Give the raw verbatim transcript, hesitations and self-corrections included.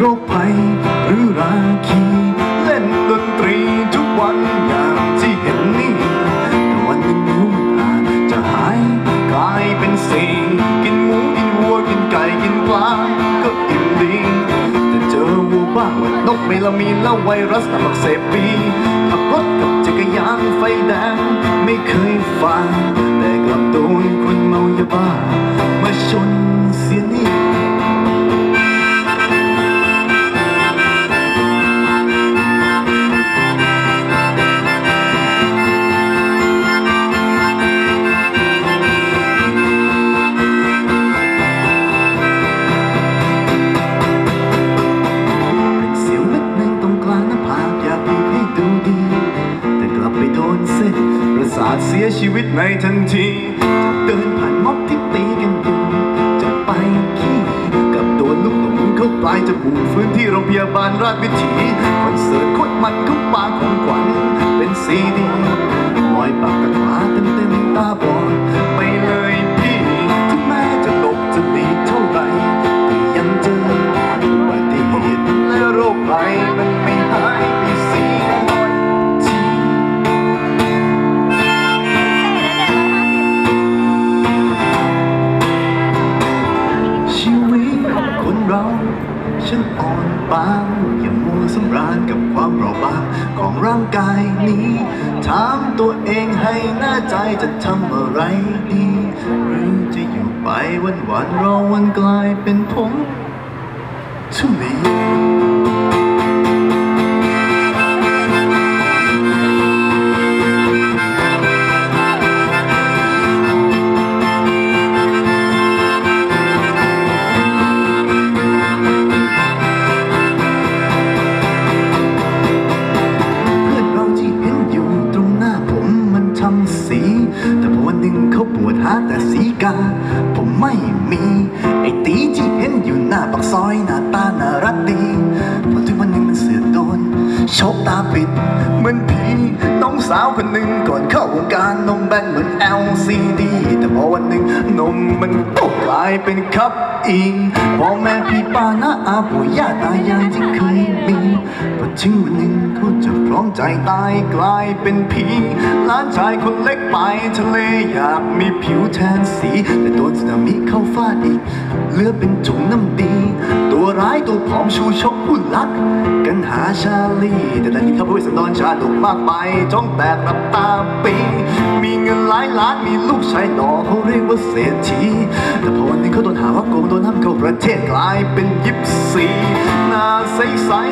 คภัยหรือราคีเล่นดนตรีทุกวันอย่างที่เห็นนี่แต่วันหนึ่งนิ้วมันอาจจะหายกลายเป็นสีกินหมูกินวัวกินไก่กินปลาก็อิ่มดีแต่เจอวัวบ้างว่านกเมลามีนแล้วไวรัสตับอักเสบบีขับรถกับจักรยานไฟแดงไม่เคยฟังแต่กลับโดนคนเมายาบ้ามาชนเสียนี่เสียชีวิตในทันทีจะเดินผ่านม็อบที่ตีกันอยู่จะไปขี้กับโดนลูกหลงเข้าปลายจมูกฟื้นที่โรงพยาบาลราชวิถีคอนเสิร์ตโคตรมันเข้าปากของขวัญเป็นซีดีลอยปากกระขวาเต็มเต็มตาบอดไปเลยพี่ถึงแม้จะตกจะหลีกเท่าไรก็ยังเจออุบัติเหตุและโรคภัยมันไม่หายไปสิฉันอ่อนบางอย่ามัวสำราญกับความเปราะบางของร่างกายนี้ถามตัวเองให้แน่ใจจะทำอะไรดีหรือจะอยู่ไปวันวันรอวันกลายเป็นผงทุลีแต่พอวันหนึ่งเขาปวดหาแต่สีกาผมไม่มีไอ้ตีที่เห็นอยู่หน้าปากซอยหน้าตาน่ารักดีพอถึงวันหนึ่งมันเสือกโดนชกตาปิดเหมือนผีน้องสาวคนหนึ่งก่อนเข้าวงการนมแบนเหมือน แอล ซี ดี แต่พอวันหนึ่งนมมันตกกลายเป็นคัพอิงพ่อแม่พี่ป้าน้าอาปู่ย่าตายายที่เคยมีพอถึงวันหนึ่งเขาจะพร้อมใจตายกลายเป็นผีหลานชายคนเล็กไปทะเลอยากมีผิวแทนสีแต่โดนสึนามิเข้าฟาดอีกเลือดเป็นถุงน้ำดีตัวร้ายตัวผอมชูชกผู้ลักกันหาชาลีแต่ตอนนี้เขาพูดสนอนชาดุมากไปจ้องแตกรับตาปีมีเงินหลายล้านมีลูกชายหล่อเขาเรียกว่าเศรษฐีแต่พอวันนึงเขาโดนหาว่าโกงโดนห้ามเข้าประเทศกลายเป็นยิปซีหน้าใส